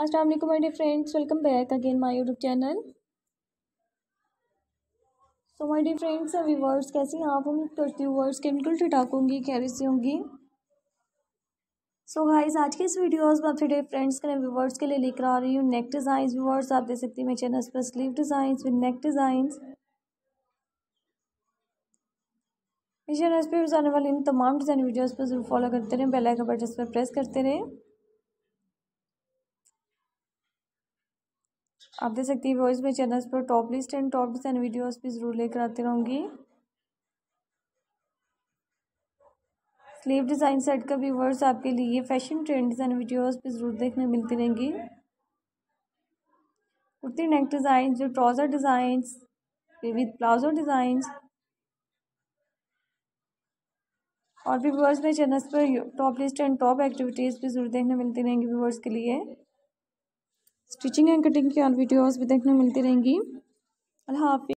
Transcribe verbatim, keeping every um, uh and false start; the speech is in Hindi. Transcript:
अस्सलाम वालेकुम my dear friends, welcome back again my YouTube channel. So my dear friends, viewers कैसे हैं आप? उम्मीद करती हूँ व्यूअर्स के बिल्कुल ठीक ठाक होंगी, खैरियत से होंगी। सो गाइस, आज के इस वीडियोस में आपसे डियर फ्रेंड्स के व्यूअर्स के लिए लेकर आ रही हूँ नेक डिज़ाइन। व्यूअर्स आप देख सकते हैं मेरे चैनल पर sleeve design with neck design. मेरे चैनल पर आने वाले इन तमाम डिज़ाइन वीडियोज़ पर जरूर फॉलो करते रहें, बेल आइकन बटन पर प्रेस करते रहें। आप देख सकती हैं व्यूअर्स मेरे चैनल पर top list and top design videos भी ज़रूर लेकर आते रहूँगी। स्लीव डिज़ाइन सेट का व्यूअर्स आपके लिए फैशन ट्रेंड डिज़ाइन वीडियोस भी ज़रूर देखने मिलती रहेंगी। कुर्ती नेक डिज़ाइन, जो trouser designs with palazzo designs और भी व्यूअर्स मेरे चैनल पर top list and top activities भी ज़रूर देखने मिलती रहेंगी। व्यूअर्स के लिए स्टिचिंग एंड कटिंग की और वीडियोस भी देखने मिलती रहेंगी। अल्लाह हाफ़िज़।